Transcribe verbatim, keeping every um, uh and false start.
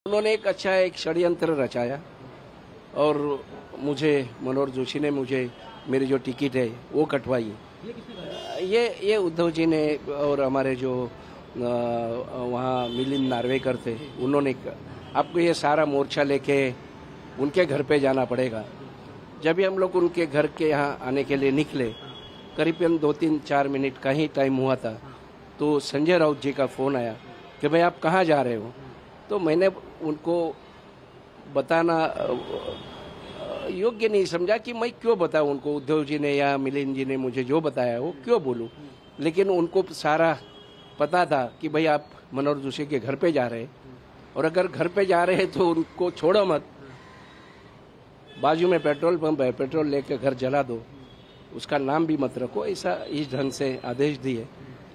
उन्होंने एक अच्छा एक षड्यंत्र रचाया और मुझे मनोहर जोशी ने मुझे मेरी जो टिकट है वो कटवाई। ये ये उद्धव जी ने और हमारे जो वहाँ मिलिंद नार्वेकर थे उन्होंने, आपको ये सारा मोर्चा लेके उनके घर पे जाना पड़ेगा। जब भी हम लोग उनके घर के यहाँ आने के लिए निकले, करीबन दो तीन चार मिनट का ही टाइम हुआ था, तो संजय राउत जी का फ़ोन आया कि भाई आप कहाँ जा रहे हो। तो मैंने उनको बताना योग्य नहीं समझा कि मैं क्यों बताऊं उनको, उद्धव जी ने या मिलिंद जी ने मुझे जो बताया वो क्यों बोलूं। लेकिन उनको सारा पता था कि भाई आप मनोहर जोशी के घर पे जा रहे हैं, और अगर घर पे जा रहे हैं तो उनको छोड़ो मत, बाजू में पेट्रोल पंप है, पेट्रोल लेके घर जला दो, उसका नाम भी मत रखो, ऐसा इस ढंग से आदेश दिए।